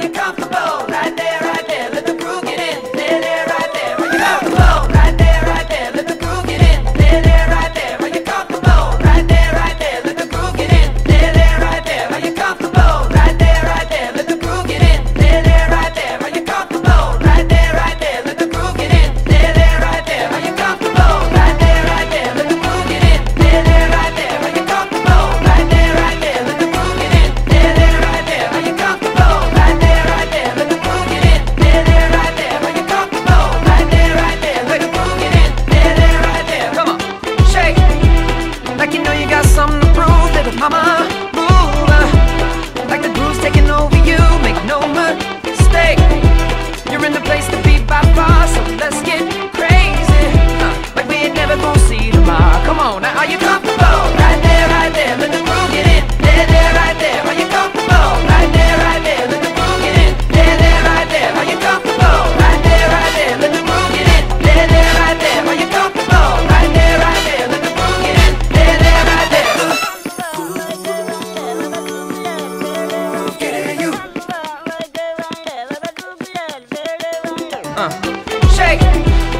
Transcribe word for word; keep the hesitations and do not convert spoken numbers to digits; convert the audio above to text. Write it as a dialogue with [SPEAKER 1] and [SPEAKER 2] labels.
[SPEAKER 1] you comfortable? Right there, right there, let the groove get in. There, there, right there, are you comfortable? Right there, right there, let the groove get in. There, there, right there, are you comfortable? Right there, right there, let the groove get in. There, there, right there, are you comfortable? Right there, right there, let the groove get in. There, there, right there, are you comfortable? Right there, right there, let the groove get in. There, there, right there, are you comfortable? Right there, right there, let the groove get in. There, there, right there, are you comfortable? Right there, right there, let the groove get in. There, there, right there, are you comfortable? Right there, right there, let the groove get in. There, there, right there, are you comfortable? Right there, right there, let the groove get in. There, there, right there, come on, shake like you know you got something to prove, little mama. Move uh, like the groove's taking over you. Make no mistake, you're in the place to be by far. So let's get crazy, uh, like we ain't never gonna see tomorrow. Come on, now are you comfortable? Right there, right there, let the groove get in. There, there, right there, are you comfortable? Right there, right there, let the groove get in. There, there, right there, are you comfortable? Right there, right there, let the groove get in. There, there, right there, are you comfortable? Right there, right there, let the groove get in. There, there, right there. Get in you. Uh, shake